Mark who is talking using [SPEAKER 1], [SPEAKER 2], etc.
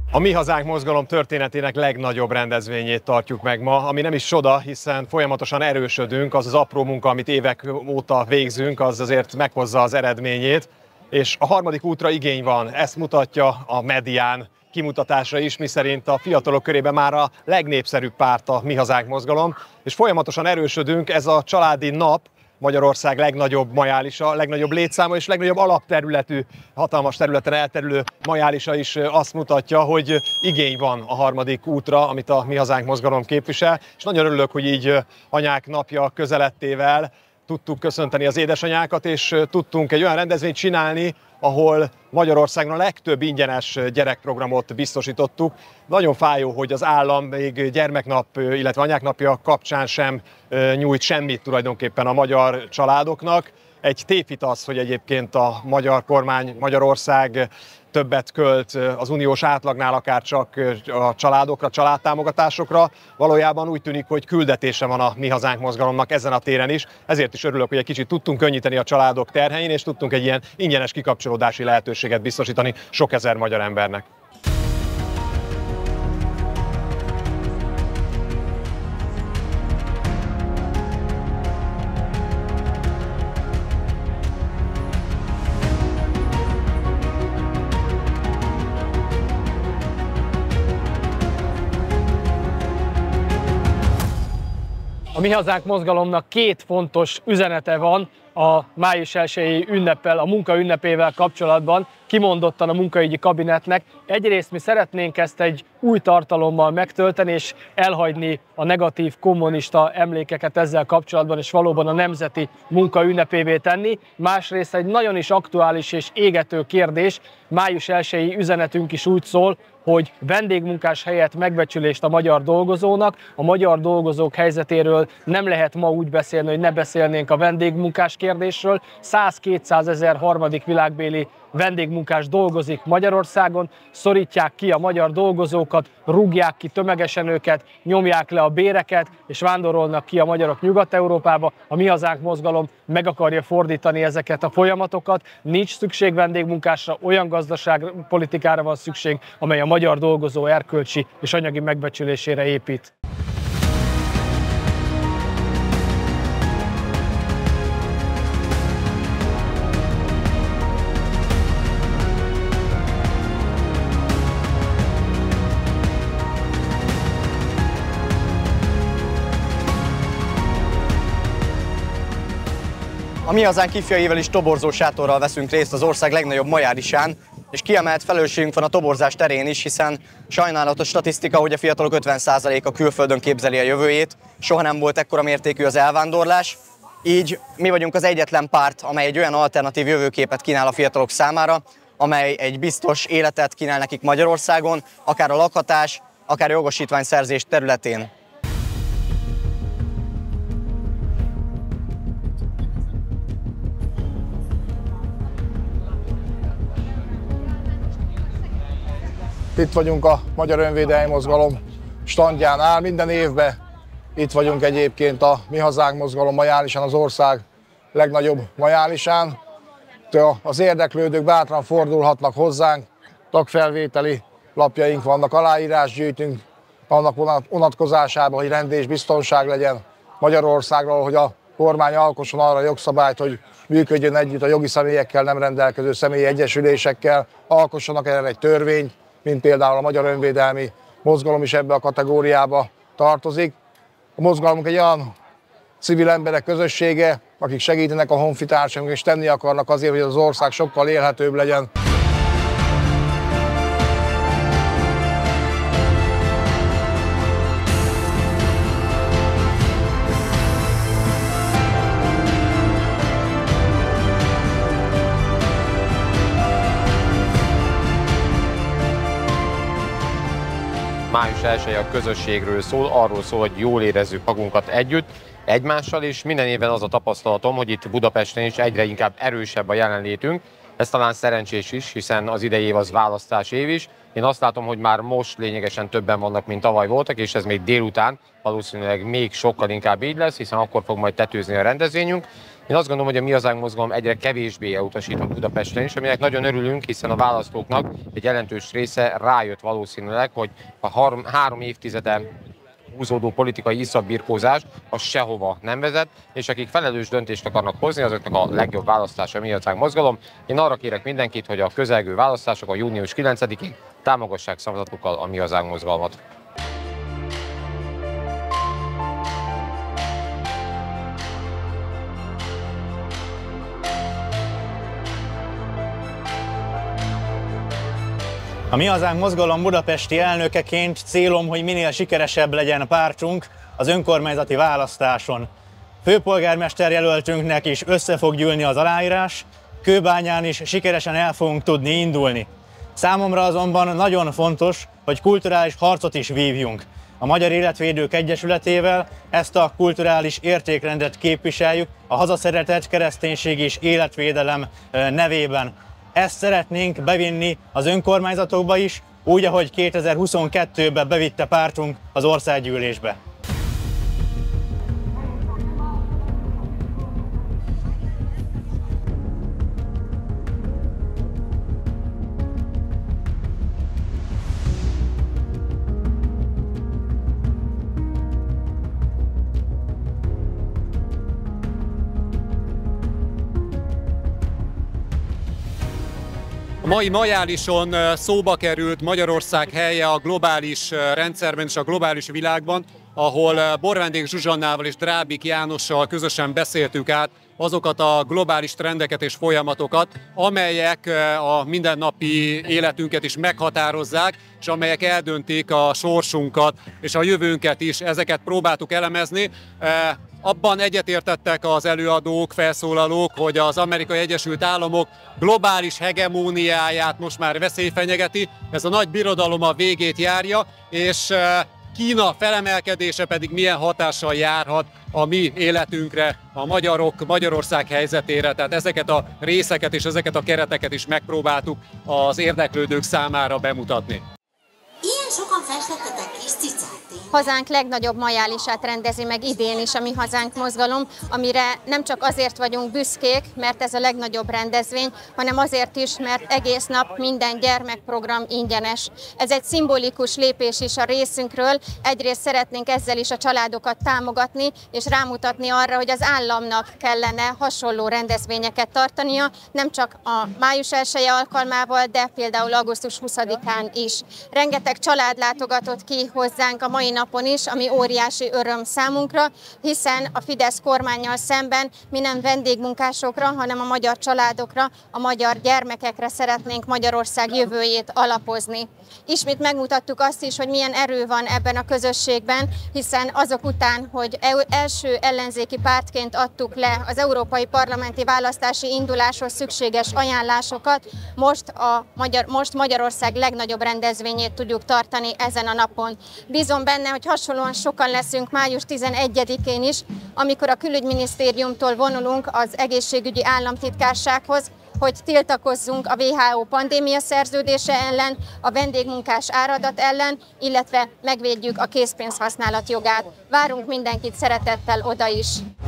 [SPEAKER 1] A Mi Hazánk mozgalom történetének legnagyobb rendezvényét tartjuk meg ma, ami nem is csoda, hiszen folyamatosan erősödünk, az apró munka, amit évek óta végzünk, az azért meghozza az eredményét, és a harmadik útra igény van, ezt mutatja a medián kimutatása is, miszerint a fiatalok körében már a legnépszerűbb párt a Mi Hazánk mozgalom, és folyamatosan erősödünk, ez a családi nap, Magyarország legnagyobb majálisa, legnagyobb létszáma és legnagyobb alapterületű, hatalmas területen elterülő majálisa is azt mutatja, hogy igény van a harmadik útra, amit a Mi Hazánk mozgalom képvisel, és nagyon örülök, hogy így anyák napja közelettével tudtuk köszönteni az édesanyákat, és tudtunk egy olyan rendezvényt csinálni, ahol Magyarországon a legtöbb ingyenes gyerekprogramot biztosítottuk. Nagyon fájó, hogy az állam még gyermeknap, illetve anyák napja kapcsán sem nyújt semmit tulajdonképpen a magyar családoknak. Egy tévhit az, hogy egyébként a magyar kormány, Magyarország többet költ az uniós átlagnál akár csak a családokra, családtámogatásokra. Valójában úgy tűnik, hogy küldetése van a Mi Hazánk mozgalomnak ezen a téren is. Ezért is örülök, hogy egy kicsit tudtunk könnyíteni a családok terhein, és tudtunk egy ilyen ingyenes kikapcsolódási lehetőséget biztosítani sok ezer magyar embernek.
[SPEAKER 2] A Mi Hazánk mozgalomnak két fontos üzenete van a május 1-i ünneppel, a munka ünnepével kapcsolatban, kimondottan a munkaügyi kabinetnek. Egyrészt mi szeretnénk ezt egy új tartalommal megtölteni, és elhagyni a negatív kommunista emlékeket ezzel kapcsolatban, és valóban a nemzeti munka ünnepévé tenni. Másrészt egy nagyon is aktuális és égető kérdés, május 1-i üzenetünk is úgy szól, hogy vendégmunkás helyett megbecsülést a magyar dolgozónak. A magyar dolgozók helyzetéről nem lehet ma úgy beszélni, hogy ne beszélnénk a vendégmunkás kérdésről. 100-200 ezer harmadik világbéli vendégmunkás dolgozik Magyarországon, szorítják ki a magyar dolgozókat, rúgják ki tömegesen őket, nyomják le a béreket, és vándorolnak ki a magyarok Nyugat-Európába. A Mi Hazánk mozgalom meg akarja fordítani ezeket a folyamatokat. Nincs szükség vendégmunkásra, olyan gazdaságpolitikára van szükség, amely a magyar dolgozó erkölcsi és anyagi megbecsülésére épít.
[SPEAKER 3] A Mi Hazánk ifjaival is toborzó sátorral veszünk részt az ország legnagyobb majárisán, és kiemelt felelősségünk van a toborzás terén is, hiszen sajnálatos statisztika, hogy a fiatalok 50%-a külföldön képzeli a jövőjét, soha nem volt ekkora mértékű az elvándorlás, így mi vagyunk az egyetlen párt, amely egy olyan alternatív jövőképet kínál a fiatalok számára, amely egy biztos életet kínál nekik Magyarországon, akár a lakhatás, akár a jogosítványszerzés területén.
[SPEAKER 4] Itt vagyunk a Magyar Önvédelmi Mozgalom standjánál minden évben. Itt vagyunk egyébként a Mi Hazánk mozgalom majálisán, az ország legnagyobb majálisán. Az érdeklődők bátran fordulhatnak hozzánk, tagfelvételi lapjaink vannak, aláírás gyűjtünk annak vonatkozásában, hogy rend és biztonság legyen Magyarországról, hogy a kormány alkosson arra jogszabályt, hogy működjön együtt a jogi személyekkel, nem rendelkező személyi egyesülésekkel, alkossanak erre egy törvényt, mint például a Magyar Önvédelmi Mozgalom is ebbe a kategóriába tartozik. A mozgalmunk egy olyan civil emberek közössége, akik segítenek a honfitársainknak és tenni akarnak azért, hogy az ország sokkal élhetőbb legyen.
[SPEAKER 5] Május 1 a közösségről szól, arról szól, hogy jól érezzük magunkat együtt, egymással, és minden évben az a tapasztalatom, hogy itt Budapesten is egyre inkább erősebb a jelenlétünk, Ez talán szerencsés is, hiszen az idei év az választás év is. Én azt látom, hogy már most lényegesen többen vannak, mint tavaly voltak, és ez még délután valószínűleg még sokkal inkább így lesz, hiszen akkor fog majd tetőzni a rendezvényünk. Én azt gondolom, hogy a Mi Hazánk mozgalom egyre kevésbé elutasított Budapesten is, aminek nagyon örülünk, hiszen a választóknak egy jelentős része rájött valószínűleg, hogy a 3 évtizede húzódó politikai iszapbirkózás az sehova nem vezet, és akik felelős döntést akarnak hozni, azoknak a legjobb választása a Mi Hazánk mozgalom. Én arra kérek mindenkit, hogy a közelgő választásokon június 9-én támogassák szavazatukkal a Mi Hazánk mozgalmat.
[SPEAKER 6] A Mi Hazánk mozgalom budapesti elnökeként célom, hogy minél sikeresebb legyen pártunk az önkormányzati választáson. Főpolgármester jelöltünknek is össze fog gyűlni az aláírás, Kőbányán is sikeresen el fogunk tudni indulni. Számomra azonban nagyon fontos, hogy kulturális harcot is vívjunk. A Magyar Életvédők Egyesületével ezt a kulturális értékrendet képviseljük a hazaszeretet, kereszténység és életvédelem nevében. Ezt szeretnénk bevinni az önkormányzatokba is, úgy, ahogy 2022-ben bevitte pártunk az országgyűlésbe.
[SPEAKER 7] A mai majálison szóba került Magyarország helye a globális rendszerben és a globális világban, ahol Borvendék Zsuzsannával és Drábik Jánossal közösen beszéltük át azokat a globális trendeket és folyamatokat, amelyek a mindennapi életünket is meghatározzák, és amelyek eldöntik a sorsunkat és a jövőnket is. Ezeket próbáltuk elemezni. Abban egyetértettek az előadók, felszólalók, hogy az Amerikai Egyesült Államok globális hegemóniáját most már veszély fenyegeti, ez a nagy birodalom a végét járja, és Kína felemelkedése pedig milyen hatással járhat a mi életünkre, a magyarok, Magyarország helyzetére. Tehát ezeket a részeket és ezeket a kereteket is megpróbáltuk az érdeklődők számára bemutatni.
[SPEAKER 8] Ilyen sokan festettetek kis cicát?
[SPEAKER 9] Hazánk legnagyobb majálisát rendezi meg idén is a Mi Hazánk mozgalom, amire nem csak azért vagyunk büszkék, mert ez a legnagyobb rendezvény, hanem azért is, mert egész nap minden gyermekprogram ingyenes. Ez egy szimbolikus lépés is a részünkről. Egyrészt szeretnénk ezzel is a családokat támogatni, és rámutatni arra, hogy az államnak kellene hasonló rendezvényeket tartania, nem csak a május 1-je alkalmával, de például augusztus 20-án is. Rengeteg család látogatott ki hozzánk a mai napon is, ami óriási öröm számunkra, hiszen a Fidesz kormánnyal szemben mi nem vendégmunkásokra, hanem a magyar családokra, a magyar gyermekekre szeretnénk Magyarország jövőjét alapozni. Ismét megmutattuk azt is, hogy milyen erő van ebben a közösségben, hiszen azok után, hogy első ellenzéki pártként adtuk le az európai parlamenti választási induláshoz szükséges ajánlásokat, most Magyarország legnagyobb rendezvényét tudjuk tartani ezen a napon. Bízom benne, hogy hasonlóan sokan leszünk május 11-én is, amikor a külügyminisztériumtól vonulunk az egészségügyi államtitkársághoz, hogy tiltakozzunk a WHO pandémia szerződése ellen, a vendégmunkás áradat ellen, illetve megvédjük a készpénzhasználat jogát. Várunk mindenkit szeretettel oda is!